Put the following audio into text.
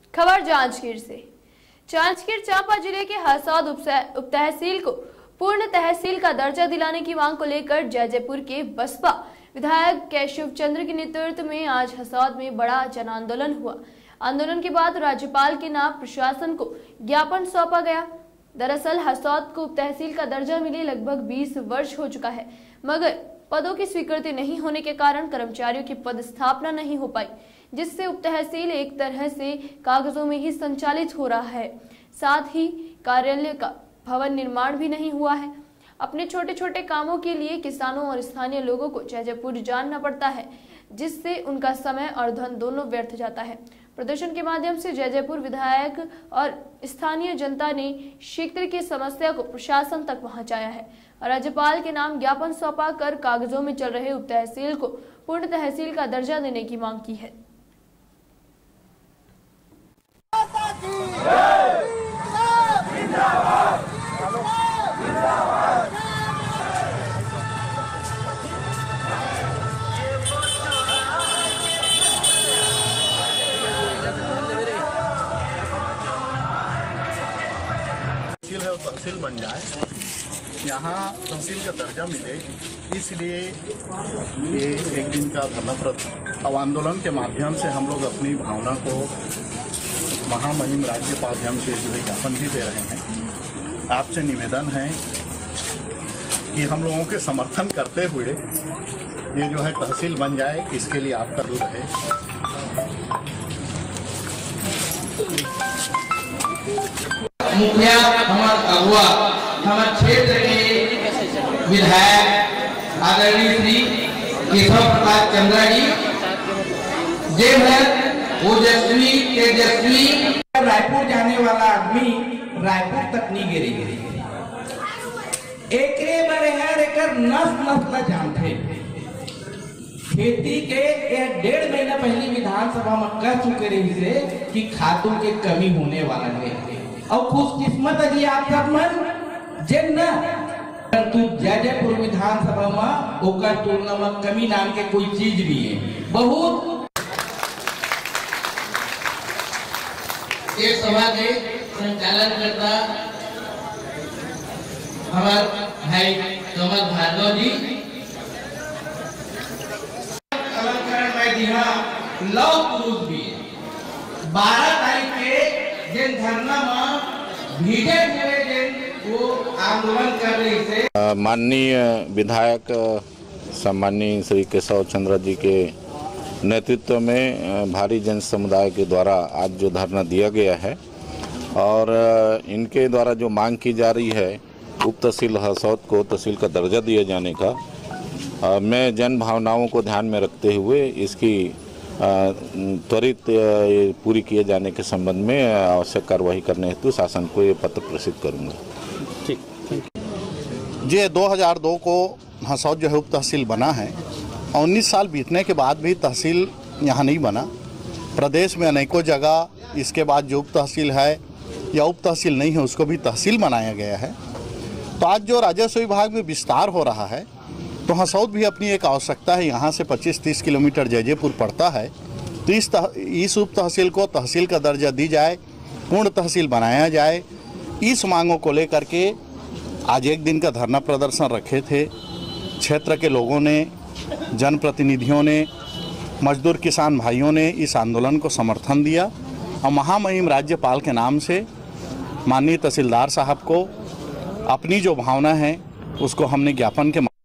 खबर जांजगीर से। जांजगीर चांपा जिले के हसौद उप तहसील को पूर्ण तहसील का दर्जा दिलाने की मांग को लेकर जयजयपुर के बसपा विधायक केशव चंद्र के नेतृत्व में आज हसौद में बड़ा जन आंदोलन हुआ। आंदोलन के बाद राज्यपाल के नाम प्रशासन को ज्ञापन सौंपा गया। दरअसल हसौद को उप तहसील का दर्जा मिले लगभग 20 वर्ष हो चुका है, मगर पदों की स्वीकृति नहीं होने के कारण कर्मचारियों की पदस्थापना नहीं हो पाई, जिससे उप तहसील एक तरह से कागजों में ही संचालित हो रहा है। साथ ही कार्यालय का भवन निर्माण भी नहीं हुआ है। अपने छोटे छोटे कामों के लिए किसानों और स्थानीय लोगों को जयजयपुर जाना पड़ता है, जिससे उनका समय और धन दोनों व्यर्थ जाता है। प्रदर्शन के माध्यम से जयजयपुर विधायक और स्थानीय जनता ने शीघ्र की समस्या को प्रशासन तक पहुंचाया है और राज्यपाल के नाम ज्ञापन सौंपा कर कागजों में चल रहे उप तहसील को पूर्ण तहसील का दर्जा देने की मांग की है। तहसील बन जाए, यहाँ तहसील का दर्जा मिले, इसलिए ये एक दिन का धरना अब आंदोलन के माध्यम से हम लोग अपनी भावना को महामहिम राज्यपाल से जो है ज्ञापन भी दे रहे हैं। आपसे निवेदन है कि हम लोगों के समर्थन करते हुए ये जो है तहसील बन जाए, इसके लिए आपका रूप है। मुखिया हमारे अगुआ हमारे क्षेत्र के विधायक आदरणीय श्री केशव प्रसाद चंद्रा जी जे है ओजस्वी तेजस्वी। रायपुर जाने वाला आदमी रायपुर तक नहीं गिरी एक बरहर एकर नस न जानते। खेती के 1.5 महीना पहले विधानसभा में कह चुके रही से कि खादों के कमी होने वाला है और खुशकिस्मत है आप सब मन जिन न परंतु जयजयपुर विधानसभा में ओकर तुलना में कमी नाम के कोई चीज भी है। बहुत ये सभा के संचालन करता हमारे भाई कमल भार्गव जी, अलंकरण में दिया लव पुरुष भी 12 तारीख के जिन धरना में भीगे हुए जिन वो आंदोलन कर रही थे। माननीय विधायक सम्माननीय श्री केशव चंद्र जी के नेतृत्व में भारी जन समुदाय के द्वारा आज जो धरना दिया गया है और इनके द्वारा जो मांग की जा रही है उप तहसील हसौद को तहसील का दर्जा दिए जाने का, मैं जन भावनाओं को ध्यान में रखते हुए इसकी त्वरित पूरी किए जाने के संबंध में आवश्यक कार्रवाई करने हेतु शासन को ये पत्र प्रेषित करूंगा। ठीक ये 2002 को हसौद जो है उप तहसील बना है। 19 साल बीतने के बाद भी तहसील यहाँ नहीं बना। प्रदेश में अनेकों जगह इसके बाद जो उप तहसील है या उप तहसील नहीं है उसको भी तहसील बनाया गया है। तो आज जो राजस्व विभाग में विस्तार हो रहा है तो हसौद भी अपनी एक आवश्यकता है। यहाँ से 25-30 किलोमीटर जयजयपुर पड़ता है, तो इस उप तहसील को तहसील का दर्जा दी जाए, पूर्ण तहसील बनाया जाए। इस मांगों को लेकर के आज एक दिन का धरना प्रदर्शन रखे थे। क्षेत्र के लोगों ने, जनप्रतिनिधियों ने, मजदूर किसान भाइयों ने इस आंदोलन को समर्थन दिया और महामहिम राज्यपाल के नाम से माननीय तहसीलदार साहब को अपनी जो भावना है उसको हमने ज्ञापन के